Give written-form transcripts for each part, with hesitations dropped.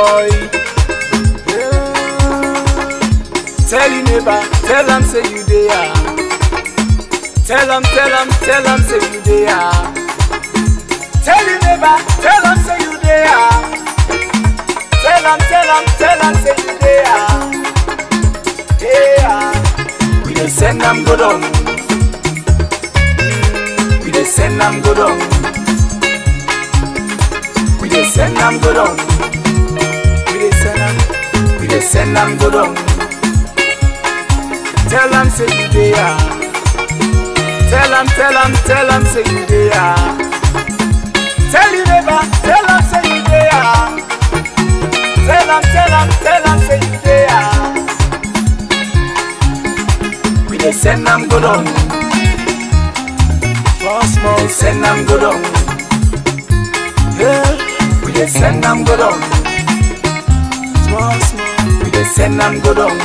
boy. Tell your neighbor, tell them say you there. Tell them say you there. Tell your neighbor, tell them say you there. Tell them say you there. Yeah, we dey send them go down. We dey send them go down. We dey send them go down. We dey send them go down. Tell them say you there. Tell them say you there. Tell your neighbor, tell them say you there. Tell them say you there. We dey send them go down. Small, send them go down. Yeah, we dey send them go down. Small, we dey send them go down.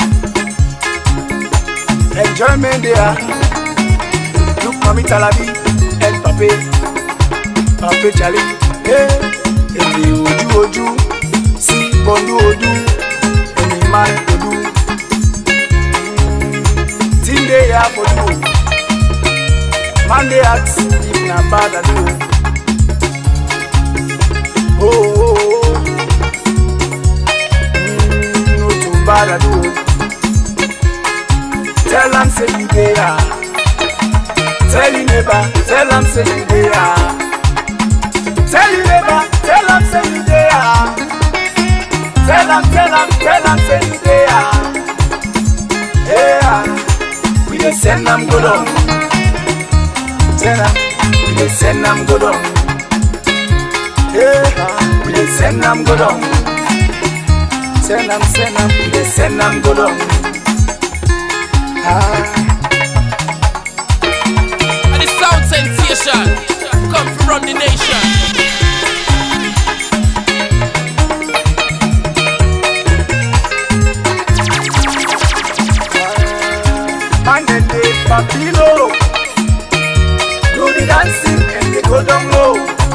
Enjoyment there. Look, Mami Talabi and Pape Charlie. Hey, Emi Oju, si Bondu Odu, Emi Man Odu. Team day here for you. Man they ask if na bad at all. No too bad at all. Tell them say you there. Tell your neighbor, tell them say you there. Tell your neighbor, tell them say you there. Tell them say you there. Yeah, we dey send them go down. We dey send them go down. Yeah, we dey send them go down. Send them, we dey send them go down. And the sound sensation come from run the nation. Man they dey papilo, do the dancing and they go down low.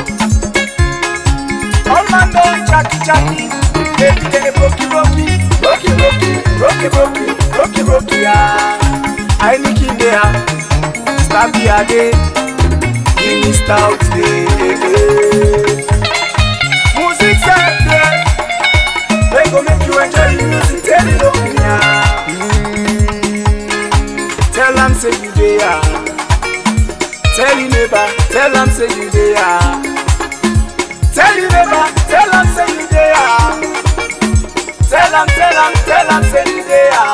All man don chatty, baby they broke, yeah. I look in there, stabby a day, give me stout day. Music set there, they go make you enjoy the music, tell it on ya. Tell them say you there. Tell your neighbor, tell them say you there. Tell your neighbor, tell them say you there. Tell them say you there.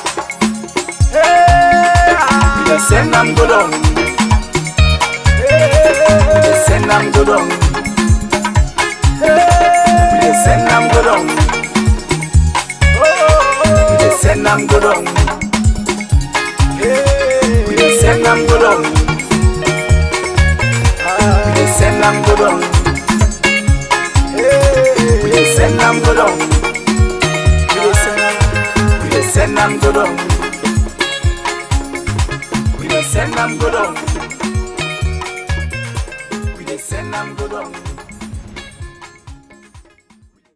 Hey, we dey send them go down. Hey, we dey send them go down. Hey, we dey send them go down. We dey send them go down. Hey, we dey send them go down. We dey send them go down. Hey, we dey send them go down. We dey send them go down. We dey send them go down.